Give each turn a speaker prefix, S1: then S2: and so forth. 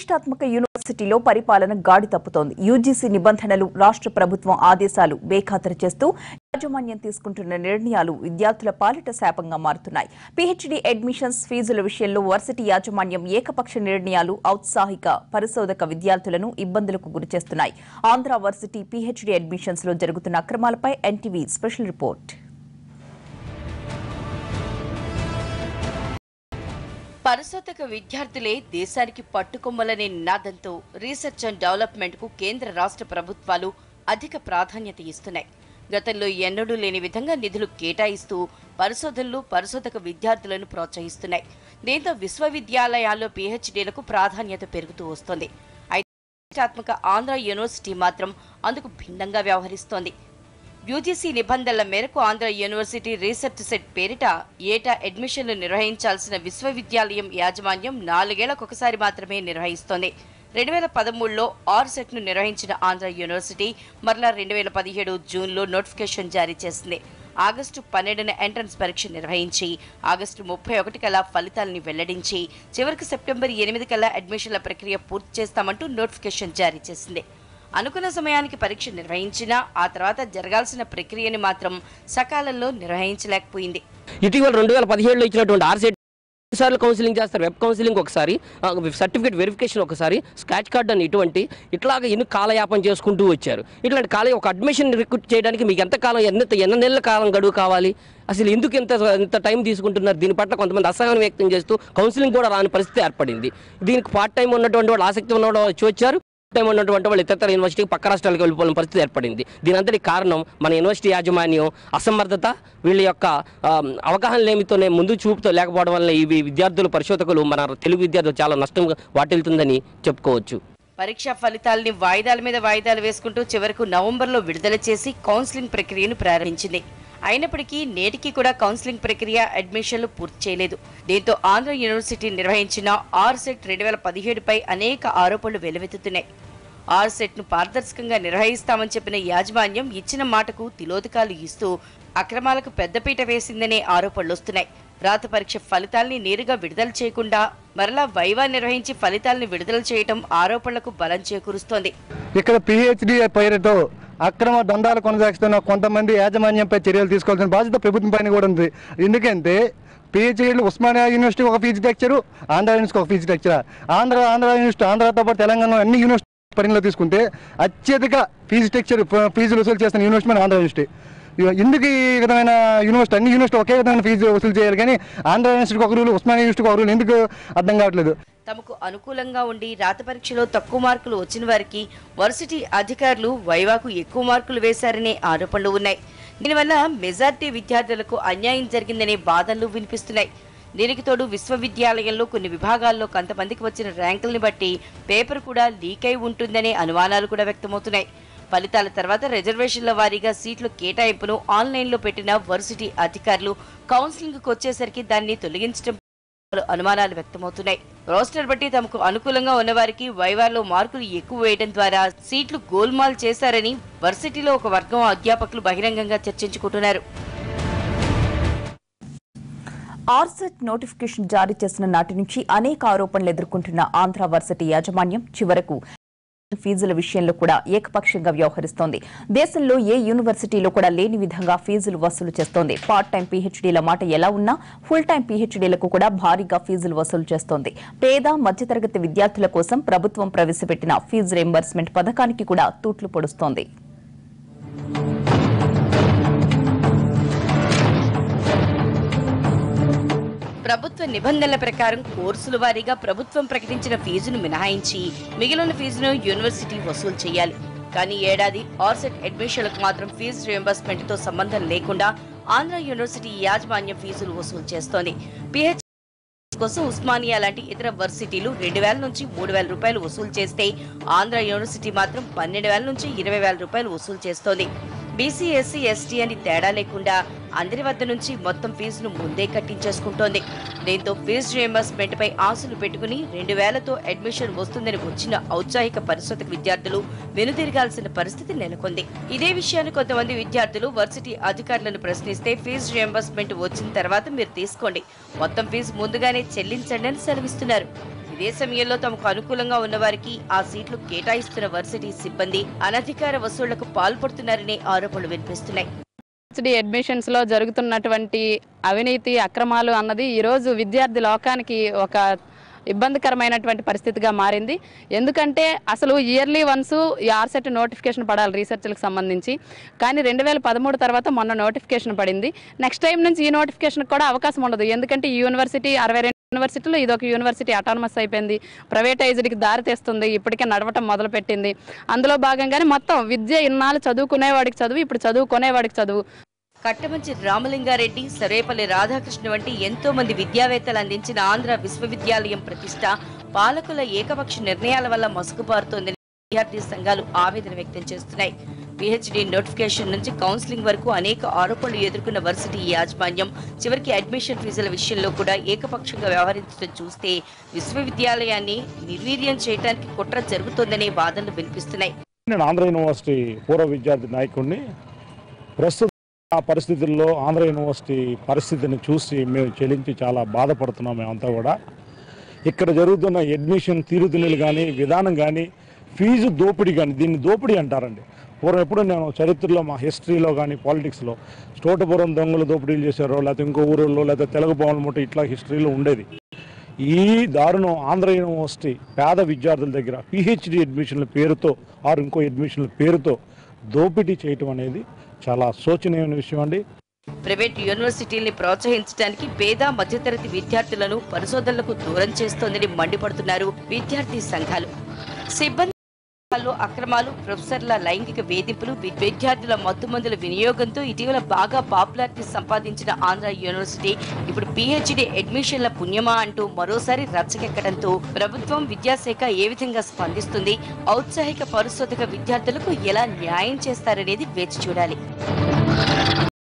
S1: ప్రతిష్టాత్మక యూనివర్సిటీలో పరిపాలన గాడి తప్పుతోంది. యూజీసీ నిబంధనలు, రాష్ట్ర ప్రభుత్వం ఆదేశాలు బేఖాతరు చేస్తూ యాజమాన్యం తీసుకుంటున్న నిర్ణయాలు విద్యార్థుల పాలిట శాపంగా మారుతున్నాయి. పీహెచ్డీ అడ్మిషన్స్ ఫీజుల విషయంలో వర్సిటీ యాజమాన్యం ఏకపక్ష నిర్ణయాలు ఔత్సాహిక పరిశోధక విద్యార్థులను ఇబ్బందులకు గురిచేస్తున్నాయి. ఆంధ్ర వర్సిటీ పీహెచ్డీ అడ్మిషన్స్ లో జరుగుతున్న అక్రమాలపై ఎన్టీవీ స్పెషల్ రిపోర్ట్.
S2: పరిశోధక విద్యార్థులే దేశానికి పట్టుకొమ్మలనే నినాదంతో రీసెర్చ్ అండ్ డెవలప్మెంట్ కు కేంద్ర రాష్ట్ర ప్రభుత్వాలు అధిక ప్రాధాన్యత ఇస్తున్నాయి. గతంలో ఎన్నడూ లేని విధంగా నిధులు కేటాయిస్తూ పరిశోధనలు, పరిశోధక విద్యార్థులను ప్రోత్సహిస్తున్నాయి. దీంతో విశ్వవిద్యాలయాల్లో పీహెచ్డీలకు ప్రాధాన్యత పెరుగుతూ వస్తోంది. అయితే ప్రతిష్టాత్మక ఆంధ్ర యూనివర్సిటీ మాత్రం అందుకు భిన్నంగా వ్యవహరిస్తోంది. యూజీసీ నిబంధనల మేరకు ఆంధ్ర యూనివర్సిటీ రీసెర్చ్ సెట్ పేరిట ఏటా అడ్మిషన్లు నిర్వహించాల్సిన విశ్వవిద్యాలయం యాజమాన్యం 4 ఏళ్లకొకసారి మాత్రమే నిర్వహిస్తోంది. 2013లో ఆర్సెట్ ను నిర్వహించిన ఆంధ్ర యూనివర్సిటీ మరలా 2017 జూన్లో నోటిఫికేషన్ జారీ చేసింది. ఆగస్టు 12న ఎంట్రన్స్ పరీక్ష నిర్వహించి ఆగస్టు 31 కల్లా ఫలితాలను వెల్లడించి చివరికి సెప్టెంబర్ 8 కల్లా అడ్మిషన్ల ప్రక్రియ పూర్తి చేస్తామంటూ నోటిఫికేషన్ జారీ చేసింది. అనుకున్న సమయానికి పరీక్ష నిర్వహించినా ఆ తర్వాత జరగాల్సిన ప్రక్రియని మాత్రం సకాలంలో నిర్వహించలేకపోయింది.
S3: ఇటీవల 2017లో ఇచ్చినటువంటి ఆర్సెట్ సార్లు కౌన్సిలింగ్ చేస్తారు. వెబ్ కౌన్సిలింగ్ ఒకసారి, సర్టిఫికేట్ వెరిఫికేషన్ ఒకసారి, స్క్రాచ్ కార్డ్ అని ఇట్లాగా ఎన్ని కాలయాపన చేసుకుంటూ వచ్చారు. ఇట్లాంటి ఒక అడ్మిషన్ రిక్రూట్ చేయడానికి మీకు ఎన్ని నెలల కాలం గడువు కావాలి? అసలు ఎందుకు ఎంత టైం తీసుకుంటున్నారు? దీని పట్ల కొంతమంది అసహనం వ్యక్తం చేస్తూ కౌన్సిలింగ్ కూడా రాని పరిస్థితి ఏర్పడింది. దీనికి పార్ట్ టైం ఉన్నటువంటి వాళ్ళు, ఆసక్తి ఉన్నవాళ్ళు వచ్చి వచ్చారు. టైం ఉన్నటువంటి వాళ్ళు ఇతర యూనివర్సిటీకి పక్క రాష్ట్రాలకు వెళ్ళిపోయిన పరిస్థితి ఏర్పడింది. దీని అంతటి కారణం మన యూనివర్సిటీ యాజమాన్యం అసమర్థత, వీళ్ళ యొక్క అవగాహన లేమితోనే ముందు చూపుతో లేకపోవడం వల్ల ఈ విద్యార్థులు, పరిశోధకులు, మన తెలుగు విద్యార్థులు చాలా నష్టం వాటిల్తుందని చెప్పుకోవచ్చు.
S2: పరీక్షా ఫలితాలని వాయిదాల మీద వాయిదాలు వేసుకుంటూ చివరకు నవంబర్లో విడుదల చేసి కౌన్సిలింగ్ ప్రక్రియను ప్రారంభించింది. అయినప్పటికీ నేటికి కూడా కౌన్సిలింగ్ ప్రక్రియ, అడ్మిషన్లు పూర్తి చేయలేదు. దీంతో ఆంధ్ర యూనివర్సిటీ నిర్వహించిన ఆర్సెట్ 2017పై అనేక ఆరోపణలు వెలువెత్తుతున్నాయి. ఆర్సెట్ ను పారదర్శకంగా నిర్వహిస్తామని చెప్పిన యాజమాన్యం ఇచ్చిన మాటకు తిలోదకాలు ఇస్తూ అక్రమాలకు పెద్దపీట వేసిందనే ఆరోపణలు వస్తున్నాయి. రాత పరీక్ష ఫలితాల్ని నేరుగా విడుదల చేయకుండా మరలా వైవా నిర్వహించి ఫలితాలను విడుదల చేయడం ఆరోపణలకు బలం చేకూరుస్తోంది.
S4: ఇక్కడ పీహెచ్డీ పేరుతో అక్రమ దందాలు కొనసాగిస్తున్న కొంతమంది యాజమాన్యంపై చర్యలు తీసుకోవాల్సిన బాధ్యత ప్రభుత్వం పైన కూడా ఉంది. ఎందుకంటే పీహెచ్డీలు ఉస్మానియా యూనివర్సిటీ ఒక ఫీజు స్ట్రక్చరు, ఆంధ్ర యూనివర్సిటీ ఒక ఫీజు స్ట్రక్చర్. ఆంధ్ర యూనివర్సిటీ, ఆంధ్రతో పాటు తెలంగాణలో అన్ని యూనివర్సిటీ పరిధిలో తీసుకుంటే అత్యధిక ఫీజు స్ట్రక్చర్, ఫీజులు వసూలు చేస్తున్న యూనివర్సిటీ మన ఆంధ్ర యూనివర్సిటీ. ఎందుకు ఈ విధమైన యూనివర్సిటీ, అన్ని యూనివర్సిటీ ఒకే విధమైన ఫీజు వసూలు చేయాలి కానీ ఆంధ్ర యూనివర్సిటీకి ఒక రూలు, ఉస్మానియా యూనివర్సిటీకి ఒక రూలు ఎందుకు అర్థం కావట్లేదు.
S2: తమకు అనుకూలంగా ఉండి రాత పరీక్షలో తక్కువ మార్కులు వచ్చిన వారికి వర్సిటీ అధికారులు వైవాకు ఎక్కువ మార్కులు వేశారనే ఆరోపణలు ఉన్నాయి. దీనివల్ల మెజార్టీ విద్యార్థులకు అన్యాయం జరిగిందనే వాదనలు వినిపిస్తున్నాయి. దీనికి తోడు విశ్వవిద్యాలయంలో కొన్ని విభాగాల్లో కొంతమందికి వచ్చిన ర్యాంకుల్ని బట్టి పేపర్ కూడా లీక్ అయి ఉంటుందనే అనుమానాలు కూడా వ్యక్తమవుతున్నాయి. ఫలితాల తర్వాత రిజర్వేషన్ల వారీగా సీట్ల కేటాయింపును ఆన్లైన్లో పెట్టిన వర్సిటీ అధికారులు కౌన్సిలింగ్కి వచ్చేసరికి దాన్ని తొలగించడం అనుమానాలు వ్యక్తమవుతున్నాయి. రోస్టర్ బట్టి తమకు అనుకూలంగా ఉన్నవారికి వైవాలో మార్కులు ఎక్కువ వేయడం ద్వారా సీట్లు గోల్మాల్ చేశారని వర్సిటీలో ఒక వర్గం అధ్యాపకులు బహిరంగంగా చర్చించుకుంటున్నారు.
S1: ఆర్సెట్ నోటిఫికేషన్ జారీ చేసిన నాటి నుంచి అనేక ఆరోపణలు ఎదుర్కొంటున్న ఆంధ్ర వర్సిటీ యాజమాన్యం చివరకు ఫీజుల విషయంలో కూడా ఏకపక్షంగా వ్యవహరిస్తోంది. దేశంలో ఏ యూనివర్సిటీలో కూడా లేని విధంగా ఫీజులు వసూలు చేస్తోంది. పార్ట్ టైం పీహెచ్డీల మాట ఎలా ఉన్నా ఫుల్ టైం పీహెచ్డీలకు కూడా భారీగా ఫీజులు వసూలు చేస్తోంది. పేద, మధ్యతరగతి విద్యార్థుల కోసం ప్రభుత్వం ప్రవేశపెట్టిన ఫీజు రీయింబర్స్మెంట్ పథకానికి కూడా తూట్లు పొడుస్తోంది.
S2: ప్రభుత్వ నిబంధనల ప్రకారం కోర్సుల వారీగా ప్రభుత్వం ప్రకటించిన ఫీజును మినహాయించి మిగిలిన ఫీజును యూనివర్సిటీ వసూలు చేయాలి. కానీ ఏడాది ఆర్సెట్ అడ్మిషన్లకు మాత్రం ఫీజు రీయింబర్స్మెంట్ తో సంబంధం లేకుండా ఆంధ్ర యూనివర్సిటీ యాజమాన్యం ఫీజులు వసూలు చేస్తోంది. పీహెచ్డీ కోసం ఉస్మానియా లాంటి ఇతర వర్సిటీలు 2,000 నుంచి 3,000 రూపాయలు వసూలు చేస్తే ఆంధ్ర యూనివర్సిటీ మాత్రం 12,000 నుంచి 20,000 రూపాయలు వసూలు చేస్తోంది. బీసీ, ఎస్సీ, ఎస్టీ అని తేడా లేకుండా అందరి వద్ద నుంచి మొత్తం ఫీజును ముందే కట్టించేసుకుంటోంది. దీంతో ఫీజు రీయింబర్స్మెంట్ పై ఆశలు పెట్టుకుని 2,000తో అడ్మిషన్ వస్తుందని వచ్చిన ఔత్సాహిక పరిశోధక విద్యార్థులు వెనుదిరగాల్సిన పరిస్థితి నెలకొంది. ఇదే విషయాన్ని కొంతమంది విద్యార్థులు వర్సిటీ అధికారులను ప్రశ్నిస్తే ఫీజు రీయింబర్స్మెంట్ వచ్చిన తర్వాత మీరు తీసుకోండి, మొత్తం ఫీజు ముందుగానే చెల్లించండి అని సెలవిస్తున్నారు. ఇదే సమయంలో తమకు అనుకూలంగా ఉన్న వారికి ఆ సీట్లు కేటాయిస్తున్న వర్సిటీ సిబ్బంది అనధికార వసూళ్లకు పాల్పడుతున్నారనే ఆరోపణలు వినిపిస్తున్నాయి.
S5: PhD అడ్మిషన్స్ లో జరుగుతున్నటువంటి అవినీతి అక్రమాలు అన్నది ఈరోజు విద్యార్థి లోకానికి ఒక ఇబ్బందికరమైనటువంటి పరిస్థితిగా మారింది. ఎందుకంటే అసలు ఇయర్లీ వన్స్ ఈ ఆర్సెట్ నోటిఫికేషన్ పడాలి రీసెర్చ్లకు సంబంధించి. కానీ 2013 తర్వాత మొన్న నోటిఫికేషన్ పడింది. నెక్స్ట్ టైం నుంచి ఈ నోటిఫికేషన్ కూడా అవకాశం ఉండదు. ఎందుకంటే ఈ యూనివర్సిటీ 62 యూనివర్సిటీలో ఇదొక యూనివర్సిటీ అటానమస్ అయిపోయింది, ప్రైవేటైజ్డ్కి దారి తెస్తుంది, ఇప్పటికే నడవటం మొదలుపెట్టింది. అందులో భాగంగానే మొత్తం విద్య ఇన్నాళ్ళు చదువుకునేవాడికి చదువు, ఇప్పుడు చదువుకునేవాడికి చదువు.
S2: కట్టమంచి రామలింగారెడ్డి, సర్వేపల్లి రాధాకృష్ణ వంటి ఎంతో మంది విద్యావేత్తలు అందించిన ఆంధ్ర విశ్వవిద్యాలయం ప్రతిష్ట పాలకుల ఏకపక్ష నిర్ణయాల వల్ల మసుకుబారుతోందని విద్యార్థి సంఘాలు ఆవేదన వ్యక్తం చేస్తున్నాయి. PhD నోటిఫికేషన్ నుంచి కౌన్సిలింగ్ వరకు అనేక ఆరోపణలు ఎదుర్కొన్న వర్సిటీ యాజమాన్యం చివరికి అడ్మిషన్ ఫీజుల విషయంలో కూడా ఏకపక్షంగా వ్యవహరించడం చూస్తే విశ్వవిద్యాలయాన్ని నిర్వీర్యం చేయడానికి కుట్ర జరుగుతోందనే వాదనలు వినిపిస్తున్నాయి.
S6: నేను ఆంధ్ర యూనివర్సిటీ పూర్వ విద్యార్థి నాయకుడిని. ప్రస్తుత పరిస్థితుల్లో ఆంధ్ర యూనివర్సిటీ పరిస్థితిని చూసి మేము చెల్లించి చాలా బాధపడుతున్నాం. మేమంతా కూడా ఇక్కడ జరుగుతున్న అడ్మిషన్ తీరుదినులు కానీ, విధానం కానీ, ఫీజు దోపిడీ కానీ, దీన్ని దోపిడీ అంటారండి. పూర్వం ఎప్పుడు నేను చరిత్రలో మా హిస్టరీలో కానీ పాలిటిక్స్లో స్టోటపురం దొంగలు దోపిడీలు చేశారో, లేకపోతే ఇంకో ఊరిలో, లేకపోతే తెలుగు భవన్ ముట్ట ఇట్లా హిస్టరీలో ఉండేది. ఈ దారుణం ఆంధ్ర యూనివర్సిటీ పేద విద్యార్థుల దగ్గర PhD అడ్మిషన్ల పేరుతో ఇంకో అడ్మిషన్ల పేరుతో దోపిడీ చేయటం అనేది చాలా శోచనీయమైన విషయం అండి.
S2: ప్రైవేట్ యూనివర్సిటీల్ని ప్రోత్సహించడానికి పేద మధ్యతరగతి విద్యార్థులను పరిశోధనలకు దూరం చేస్తోందని మండిపడుతున్నారు విద్యార్థి సంఘాలు. సిబ్బంది అక్రమాలు, ప్రొఫెసర్ల లైంగిక వేధింపులు, విద్యార్థుల మత్తుమందుల వినియోగంతో ఇటీవల బాగా పాపులారిటీ సంపాదించిన ఆంధ్ర యూనివర్సిటీ ఇప్పుడు PhD అడ్మిషన్ల పుణ్యమా అంటూ మరోసారి రచ్చకెక్కడంతో ప్రభుత్వం, విద్యాశాఖ ఏ విధంగా స్పందిస్తుంది, ఔత్సాహిక పరిశోధక విద్యార్థులకు ఎలా న్యాయం చేస్తారనేది వేచి చూడాలి.